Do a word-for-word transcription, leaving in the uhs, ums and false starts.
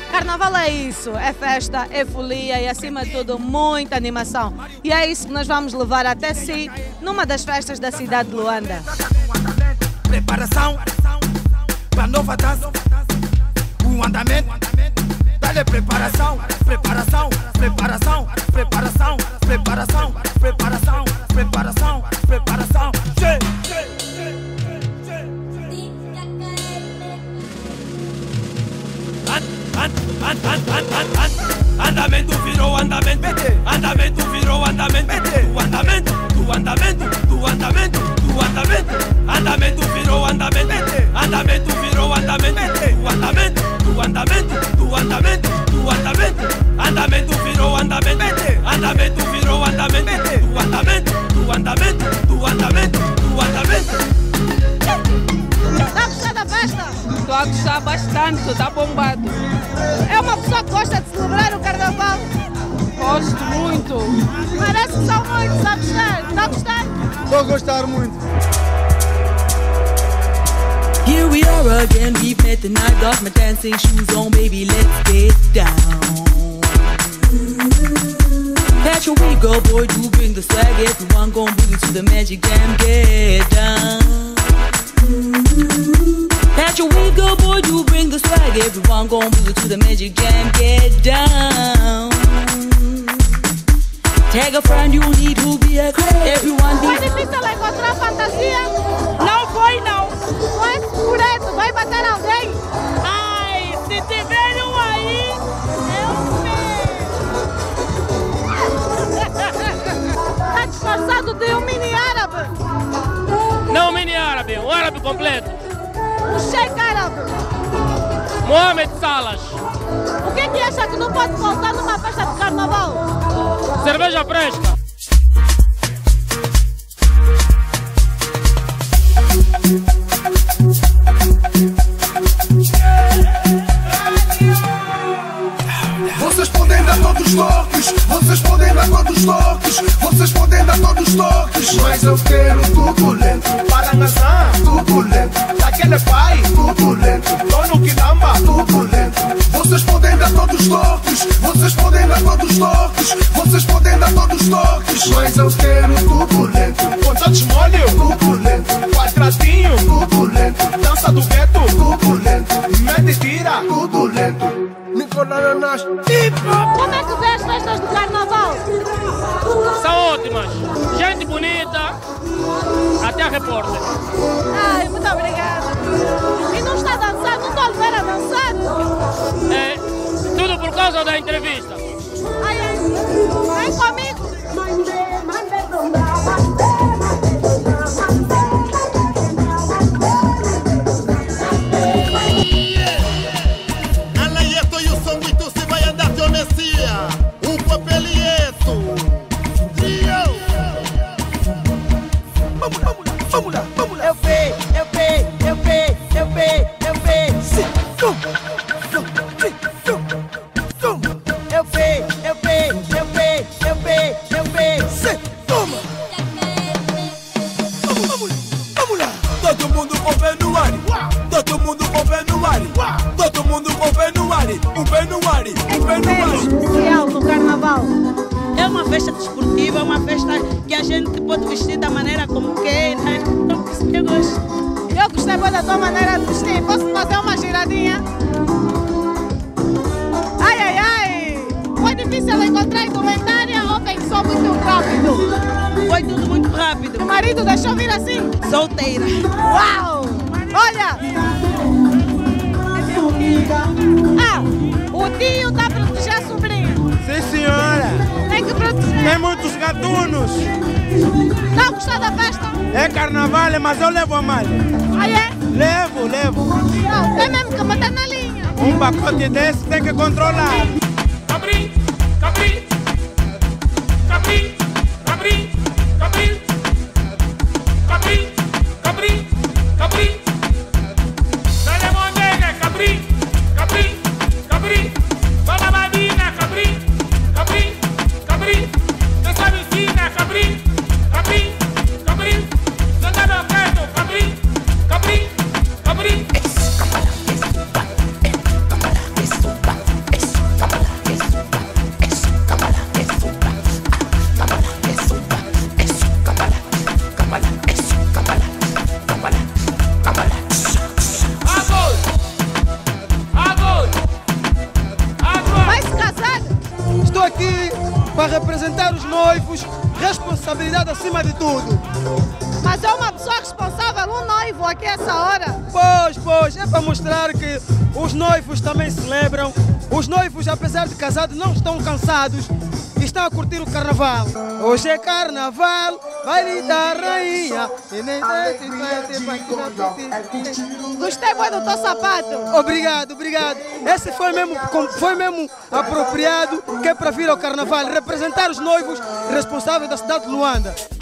Carnaval é isso, é festa, é folia e acima de tudo muita animação. E é isso que nós vamos levar até si numa das festas da cidade de Luanda. Preparação para nova dança, o andamento, dá-lhe preparação, preparação, preparação, preparação, preparação, preparação, preparação, preparação. Andamento virou andamento, andamento virou andamento, do andamento, do andamento, do andamento, do andamento, andamento virou andamento, andamento virou andamento, do andamento, do andamento, do andamento, do andamento, andamento virou andamento, andamento virou andamento, do andamento, do andamento, do andamento, do andamento. Está a gostar da festa? Estou a gostar bastante, está bombado. É uma pessoa que gosta de celebrar o carnaval? Gosto muito. Parece que são muitos, está a gostar? Está a gostar? Estou a gostar muito. Here we are again, we've met and I got my dancing shoes on, baby, let's get down. Catch your weave, girl, boy, do bring the swag, everyone gon' bring it to the magic jam, get down. Catch your weave, girl, boy, do bring the swag, everyone gon' bring it to the magic jam, get down. Tag a friend you need who be a crowd, everyone Foi difícil encontrar fantasia? Não foi, não. Foi segurado, vai bater alguém? Ai, se tiver um aí, eu Está disfarçado de um mini árabe? Não mini árabe, um árabe completo. Um sheik árabe? Mohamed Salas. O que é que acha que não pode faltar numa festa de carnaval? Cerveja fresca. Vocês podem dar todos os toques, vocês podem dar todos os toques, vocês podem dar todos os toques, mas eu quero tudo lento. Paranazã, tudo lento. Daquele pai, tudo lento. Dono Quilamba, tudo lento. Vocês podem dar todos os toques, vocês podem dar todos os toques, vocês podem dar todos os toques, mas eu quero tudo lento. Contatos molho, tudo lento. Quadradinho, tudo lento. Dança do gueto, tudo lento. Mete e tira, tudo lento. Nicolananas, Como é que vê as festas de carnaval? São ótimas. Gente bonita. Até a repórter. Ai, muito obrigada. E não está a dançar? Não estou a levar a dançar? É, tudo por causa da entrevista. Ai, ai, vem comigo. eu vi, eu vi, eu vi, eu vi, eu vi. Eu vi, eu vi, eu vi, eu vi, eu vi. Toma. Vamos, vamos lá. Todo mundo com o pé no ar. Todo mundo com o pé no ar. Todo mundo com o pé no ar. Um pé no ar, um pé no ar. Especial do carnaval. É uma festa desportiva, é uma festa que a gente pode vestir da maneira como quer. Então, eu gosto. Eu gostei muito da tua maneira de vestir. Posso fazer uma giradinha? Ai, ai, ai. Foi difícil encontrar indumentária ou pensou muito rápido? Foi tudo muito rápido. O marido deixou vir assim? Solteira. Uau! Olha! Ah, o tio está a proteger a sobrinha. Sim, senhora. Tem que proteger. Tem muitos gatunos. Está a gostar da festa? É carnaval, mas eu levo a mal. Aí é? Levo, levo. Não, tem mesmo que matar na linha. Um pacote desse tem que controlar. Cabri, cabri, cabri, cabri, cabri, cabri, cabri, cabri. Dale monega, cabri, cabri, cabri. Toda badina, cabri, cabri, cabri. Dessa vecina, cabri, cabri, cabri. Danda meu perto, cabri, cabri, cabri. representar os noivos, responsabilidade acima de tudo. Mas é uma pessoa responsável, um noivo aqui essa hora. Pois, pois, é para mostrar que os noivos também celebram. Os noivos, apesar de casados, não estão cansados e estão a curtir o carnaval. Hoje é carnaval, baile da rainha. Gostei muito do teu sapato. Obrigado, obrigado. Esse foi mesmo, foi mesmo apropriado, que é para vir ao carnaval, representar os noivos responsáveis da cidade de Luanda.